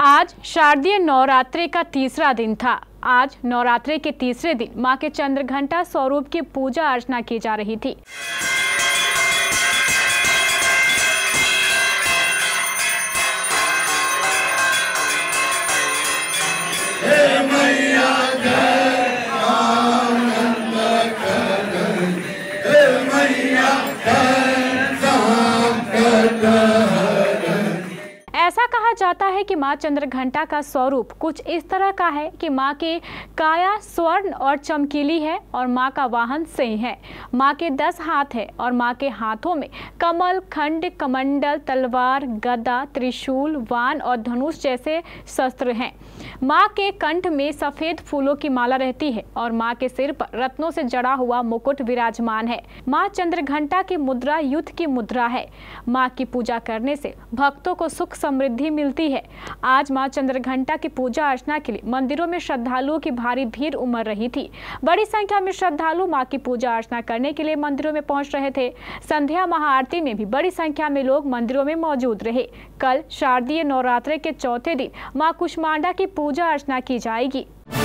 आज शारदीय नवरात्रि का तीसरा दिन था। आज नवरात्रि के तीसरे दिन मां के चंद्रघंटा स्वरूप की पूजा अर्चना की जा रही थी। ऐसा कहा जाता है कि मां चंद्रघंटा का स्वरूप कुछ इस तरह का है कि मां की काया स्वर्ण और चमकीली है और मां का वाहन सिंह है। मां के 10 हाथ है और मां के हाथों में कमल, खंड, कमंडल, तलवार, गदा, त्रिशूल, वान और धनुष जैसे शस्त्र हैं। मां के कंठ में सफेद फूलों की माला रहती है और मां के सिर पर रत्नों से जड़ा हुआ मुकुट विराजमान है। मां चंद्रघंटा की मुद्रा युद्ध की मुद्रा है। मां की पूजा करने से भक्तों को सुख समृद्धि मिलती है। आज मां चंद्रघंटा की पूजा अर्चना के लिए मंदिरों में श्रद्धालुओं की भारी भीड़ उमड़ रही थी। बड़ी संख्या में श्रद्धालु मां की पूजा अर्चना करने के लिए मंदिरों में पहुंच रहे थे। संध्या महाआरती में भी बड़ी संख्या में लोग मंदिरों में मौजूद रहे। कल शारदीय नवरात्रि के चौथे दिन मां कुष्मांडा की पूजा अर्चना की जाएगी।